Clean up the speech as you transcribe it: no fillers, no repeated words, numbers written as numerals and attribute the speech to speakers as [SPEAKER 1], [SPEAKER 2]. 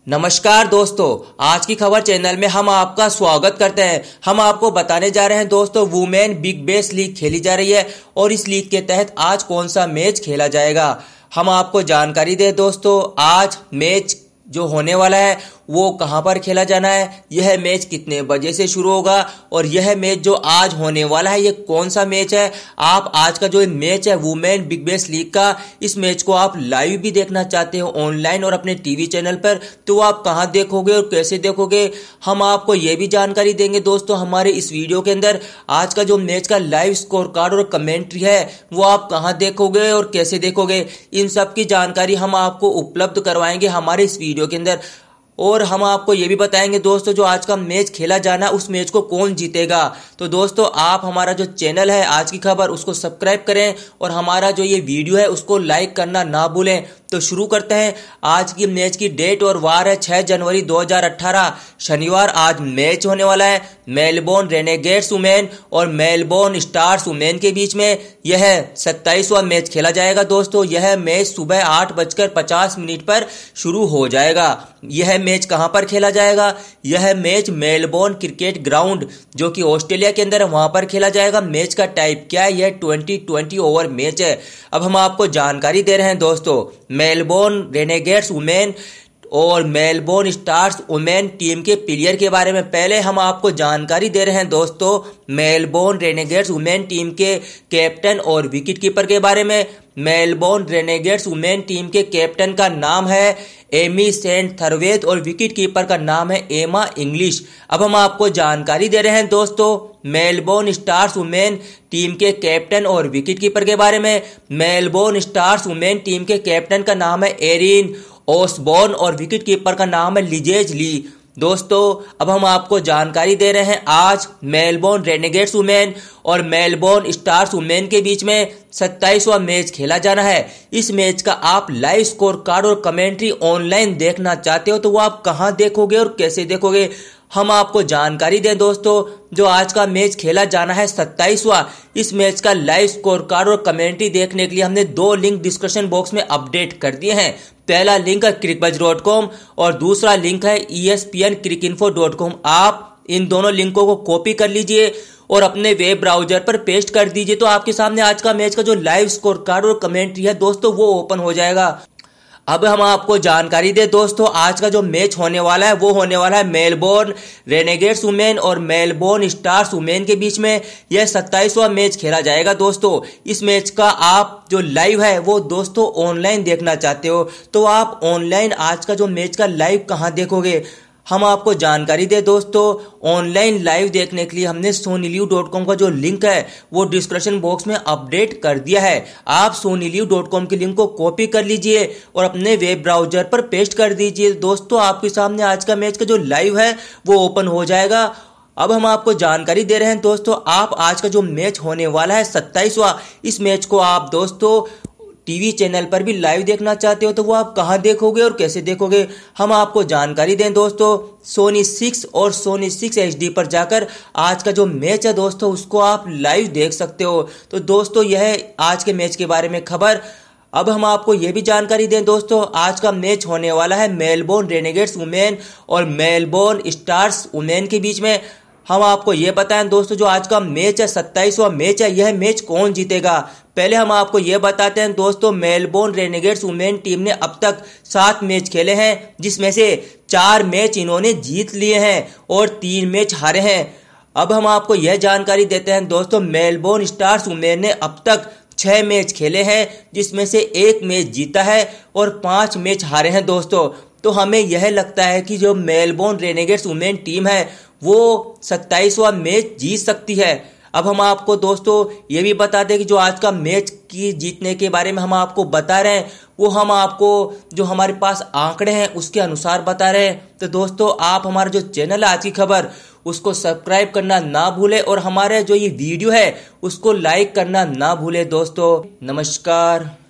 [SPEAKER 1] नमस्कार दोस्तों, आज की खबर चैनल में हम आपका स्वागत करते हैं। हम आपको बताने जा रहे हैं दोस्तों, वुमेन बिग बैश लीग खेली जा रही है और इस लीग के तहत आज कौन सा मैच खेला जाएगा। हम आपको जानकारी दें दोस्तों, आज मैच जो होने वाला है वो कहां पर खेला जाना है, यह मैच कितने बजे से शुरू होगा और यह मैच जो आज होने वाला है ये कौन सा मैच है। आप आज का जो मैच है वुमेन बिग बैश लीग का, इस मैच को आप लाइव भी देखना चाहते हो ऑनलाइन और अपने टीवी चैनल पर, तो आप कहां देखोगे और कैसे देखोगे, हम आपको ये भी जानकारी देंगे दोस्तों हमारे इस वीडियो के अंदर। आज का जो मैच का लाइव स्कोर कार्ड और कमेंट्री है वो आप कहां देखोगे और कैसे देखोगे, इन सब की जानकारी हम आपको उपलब्ध करवाएंगे हमारे इस वीडियो के अंदर। और हम आपको ये भी बताएंगे दोस्तों, जो आज का मैच खेला जाना उस मैच को कौन जीतेगा। तो दोस्तों, आप हमारा जो चैनल है आज की खबर उसको सब्सक्राइब करें और हमारा जो ये वीडियो है उसको लाइक करना ना भूलें। तो शुरू करते हैं। आज की मैच की डेट और वार है 6 जनवरी 2018 शनिवार। आज मैच होने वाला है मेलबोर्न रेनेगेड्स वुमेन और मेलबोर्न स्टार्स वुमेन के बीच में। यह 27वां मैच खेला जाएगा दोस्तों। यह मैच सुबह 8:50 पर शुरू हो जाएगा। यह मैच कहां पर खेला जाएगा, यह मैच मेलबोर्न क्रिकेट ग्राउंड जो कि ऑस्ट्रेलिया के अंदर है वहां पर खेला जाएगा। मैच का टाइप क्या है, यह 20 ओवर मैच है। अब हम आपको जानकारी दे रहे हैं दोस्तों, मेलबोर्न रेनेगेड्स वुमेन और मेलबोर्न स्टार्स वुमेन टीम के प्लेयर के बारे में पहले हम आपको जानकारी दे रहे हैं दोस्तों, मेलबोर्न रेनेगेड्स वुमेन टीम के कैप्टन और विकेट कीपर के बारे में। मेलबोर्न रेनेगेड्स वुमेन टीम के कैप्टन का नाम है एमी सेंट थरवेथ और विकेट कीपर का नाम है एमा इंग्लिश। अब हम आपको जानकारी दे रहे हैं दोस्तों, मेलबोर्न स्टार्स वुमेन टीम के कैप्टन और विकेट कीपर के बारे में। मेलबोर्न स्टार्स वुमेन टीम के कैप्टन का नाम है एरिन ओसबॉर्न और विकेट कीपर का नाम है लिजेज ली। दोस्तों, अब हम आपको जानकारी दे रहे हैं, आज मेलबोर्न रेनेगेड्स वुमेन और मेलबोर्न स्टार्स वुमेन के बीच में 27वां मैच खेला जाना है। इस मैच का आप लाइव स्कोर कार्ड और कमेंट्री ऑनलाइन देखना चाहते हो तो वो आप कहां देखोगे और कैसे देखोगे, हम आपको जानकारी दें दोस्तों, जो आज का मैच खेला जाना है 27वां, इस मैच का लाइव स्कोर कार्ड और कमेंट्री देखने के लिए हमने 2 लिंक डिस्क्रिप्शन बॉक्स में अपडेट कर दिए हैं। पहला लिंक है crickbuzz.com और दूसरा लिंक है ESPNcricinfo.com। आप इन दोनों लिंकों को कॉपी कर लीजिए और अपने वेब ब्राउजर पर पेस्ट कर दीजिए, तो आपके सामने आज का मैच का जो लाइव स्कोर कार्ड और कमेंट्री है दोस्तों वो ओपन हो जाएगा। अब हम आपको जानकारी दें दोस्तों, आज का जो मैच होने वाला है वो होने वाला है मेलबोर्न रेनेगेड्स वुमेन और मेलबोर्न स्टार्स वुमेन के बीच में। यह 27वां मैच खेला जाएगा दोस्तों। इस मैच का आप जो लाइव है वो दोस्तों ऑनलाइन देखना चाहते हो तो आप ऑनलाइन आज का जो मैच का लाइव कहां देखोगे, हम आपको जानकारी दे दोस्तों, ऑनलाइन लाइव देखने के लिए हमने soniliv.com का जो लिंक है वो डिस्क्रिप्शन बॉक्स में अपडेट कर दिया है। आप soniliv.com के लिंक को कॉपी कर लीजिए और अपने वेब ब्राउजर पर पेस्ट कर दीजिए। दोस्तों, आपके सामने आज का मैच का जो लाइव है वो ओपन हो जाएगा। अब हम आपको जानकारी दे रहे हैं दोस्तों, आप आज का जो मैच होने वाला है 27वां, इस मैच को आप दोस्तों टीवी चैनल पर भी लाइव देखना चाहते हो तो वो आप कहां देखोगे और कैसे देखोगे, हम आपको जानकारी दें दोस्तों, सोनी 6 और सोनी 6 HD पर जाकर आज का जो मैच है दोस्तों उसको आप लाइव देख सकते हो। तो दोस्तों, यह आज के मैच के बारे में खबर। अब हम आपको यह भी जानकारी दें दोस्तों, आज का मैच होने वाला है मेलबोर्न रेनेगेड्स वुमेन और मेलबोर्न स्टार्स वुमेन के बीच में। हम आपको ये बताएं दोस्तों, जो आज का मैच है 27वां मैच है, यह मैच कौन जीतेगा। पहले हम आपको ये बताते हैं दोस्तों, मेलबोर्न रेनेगेड्स वुमेन टीम ने अब तक 7 मैच खेले हैं, जिसमें से 4 मैच इन्होंने जीत लिए हैं और 3 मैच हारे हैं। अब हम आपको यह जानकारी देते हैं दोस्तों, मेलबोर्न स्टार्स वुमेन ने अब तक 6 मैच खेले हैं, जिसमें से 1 मैच जीता है और 5 मैच हारे हैं दोस्तों। तो हमें यह लगता है कि जो मेलबोर्न रेनेगेड्स वुमेन टीम है वो 27वां मैच जीत सकती है। अब हम आपको दोस्तों ये भी बता दें कि जो आज का मैच की जीतने के बारे में हम आपको बता रहे हैं वो हम आपको जो हमारे पास आंकड़े हैं उसके अनुसार बता रहे हैं। तो दोस्तों, आप हमारा जो चैनल है आज की खबर उसको सब्सक्राइब करना ना भूले और हमारे जो ये वीडियो है उसको लाइक करना ना भूले दोस्तों। नमस्कार।